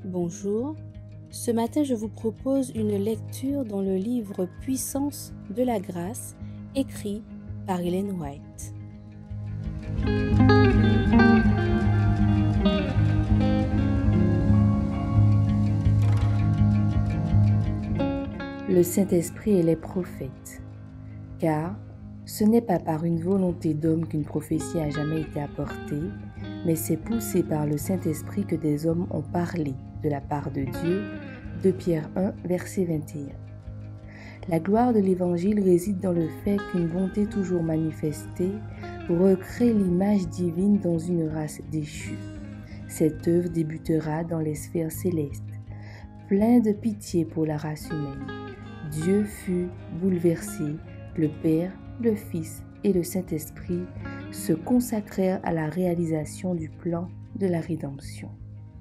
Bonjour, ce matin je vous propose une lecture dans le livre Puissance de la grâce, écrit par Ellen White. Le Saint-Esprit et les prophètes, car ce n'est pas par une volonté d'homme qu'une prophétie a jamais été apportée, mais c'est poussé par le Saint-Esprit que des hommes ont parlé de la part de Dieu. 2 Pierre 1, verset 21. La gloire de l'Évangile réside dans le fait qu'une bonté toujours manifestée recrée l'image divine dans une race déchue. Cette œuvre débutera dans les sphères célestes. Plein de pitié pour la race humaine, Dieu fut bouleversé, le Père, le Fils et le Saint-Esprit se consacrèrent à la réalisation du plan de la rédemption.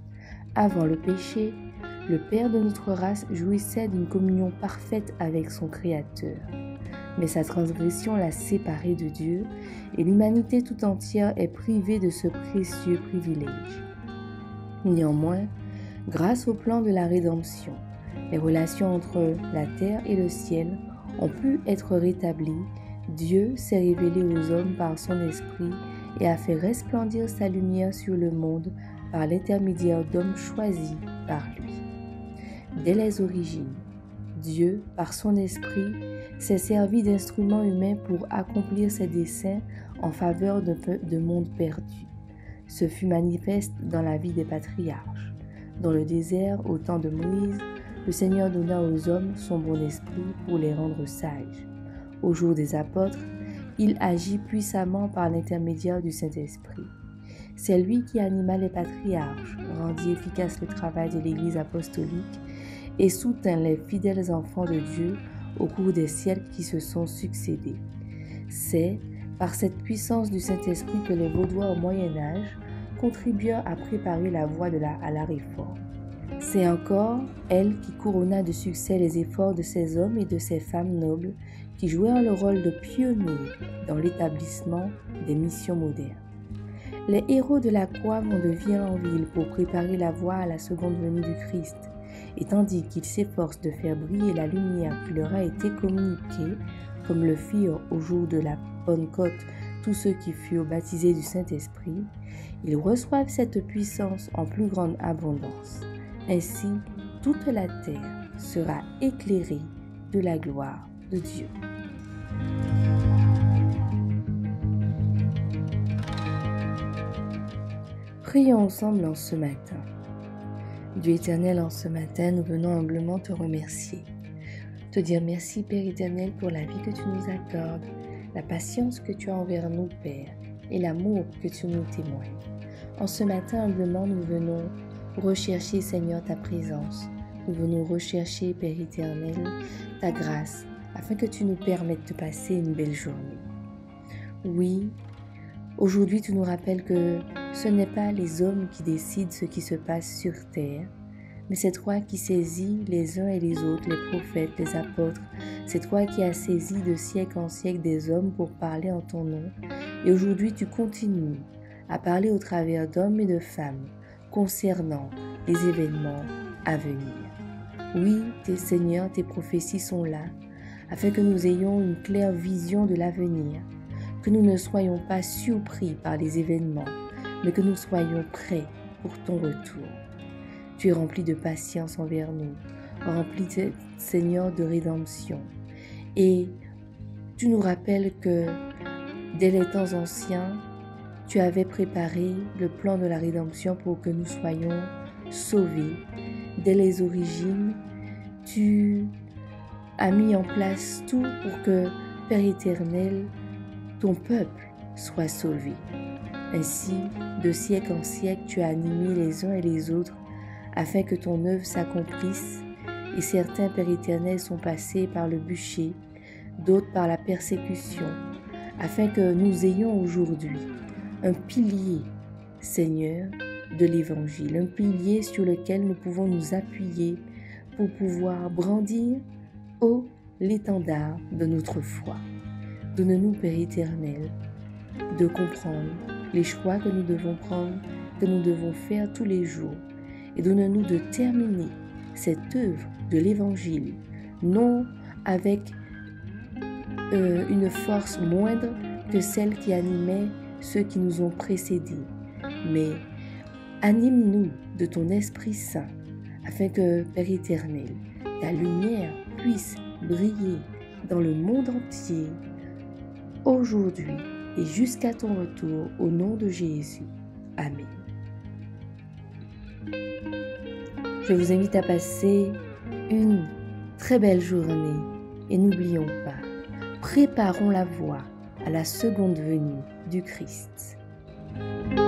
Avant le péché, le Père de notre race jouissait d'une communion parfaite avec son Créateur. Mais sa transgression l'a séparé de Dieu et l'humanité tout entière est privée de ce précieux privilège. Néanmoins, grâce au plan de la rédemption, les relations entre la terre et le ciel ont pu être rétablies. Dieu s'est révélé aux hommes par son esprit et a fait resplendir sa lumière sur le monde par l'intermédiaire d'hommes choisis par lui. Dès les origines, Dieu, par son esprit, s'est servi d'instruments humains pour accomplir ses desseins en faveur de mondes perdus. Ce fut manifeste dans la vie des patriarches. Dans le désert, au temps de Moïse, le Seigneur donna aux hommes son bon esprit pour les rendre sages. Au jour des apôtres, il agit puissamment par l'intermédiaire du Saint-Esprit. C'est lui qui anima les patriarches, rendit efficace le travail de l'Église apostolique et soutint les fidèles enfants de Dieu au cours des siècles qui se sont succédés. C'est par cette puissance du Saint-Esprit que les Vaudois au Moyen-Âge contribuèrent à préparer la voie à la réforme. C'est encore elle qui couronna de succès les efforts de ces hommes et de ces femmes nobles qui jouèrent le rôle de pionniers dans l'établissement des missions modernes. Les héros de la croix vont de ville en ville pour préparer la voie à la seconde venue du Christ, et tandis qu'ils s'efforcent de faire briller la lumière qui leur a été communiquée, comme le firent au jour de la Pentecôte tous ceux qui furent baptisés du Saint-Esprit, ils reçoivent cette puissance en plus grande abondance. Ainsi, toute la terre sera éclairée de la gloire de Dieu. Prions ensemble en ce matin. Dieu éternel, en ce matin, nous venons humblement te remercier. Te dire merci, Père éternel, pour la vie que tu nous accordes, la patience que tu as envers nous, Père, et l'amour que tu nous témoignes. En ce matin, humblement, nous venons rechercher, Seigneur, ta présence. Nous venons rechercher, Père éternel, ta grâce, afin que tu nous permettes de passer une belle journée. Oui, aujourd'hui, tu nous rappelles que ce n'est pas les hommes qui décident ce qui se passe sur terre, mais c'est toi qui saisis les uns et les autres, les prophètes, les apôtres. C'est toi qui as saisi de siècle en siècle des hommes pour parler en ton nom. Et aujourd'hui, tu continues à parler au travers d'hommes et de femmes concernant les événements à venir. Oui, Seigneur, tes prophéties sont là, afin que nous ayons une claire vision de l'avenir, que nous ne soyons pas surpris par les événements, mais que nous soyons prêts pour ton retour. Tu es rempli de patience envers nous, rempli, Seigneur, de rédemption. Et tu nous rappelles que dès les temps anciens, tu avais préparé le plan de la rédemption pour que nous soyons sauvés. Dès les origines, tu as mis en place tout pour que, Père éternel, ton peuple soit sauvé. Ainsi, de siècle en siècle, tu as animé les uns et les autres afin que ton œuvre s'accomplisse. Et certains, Père éternel, sont passés par le bûcher, d'autres par la persécution, afin que nous ayons aujourd'hui un pilier, Seigneur, de l'Évangile, un pilier sur lequel nous pouvons nous appuyer pour pouvoir brandir haut l'étendard de notre foi. Donne-nous, Père éternel, de comprendre les choix que nous devons prendre, que nous devons faire tous les jours, et donne-nous de terminer cette œuvre de l'Évangile, non avec une force moindre que celle qui animait ceux qui nous ont précédés, mais anime-nous de ton Esprit Saint, afin que, Père éternel, ta lumière puisse briller dans le monde entier, aujourd'hui et jusqu'à ton retour, au nom de Jésus. Amen. Je vous invite à passer une très belle journée et n'oublions pas, préparons la voie à la seconde venue du Christ.